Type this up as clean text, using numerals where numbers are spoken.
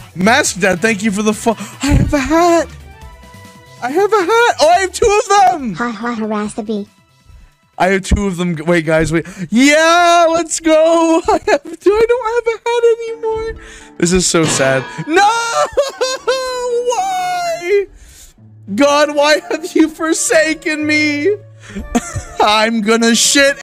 Master Dad, thank you for the I have a hat. I have a hat. Oh, I have 2 of them. Ha ha, harass the bee. I have 2 of them. Wait, guys, wait. Yeah, let's go. I don't have a hat anymore. This is so sad. No! Why? God, why have you forsaken me? I'm gonna shit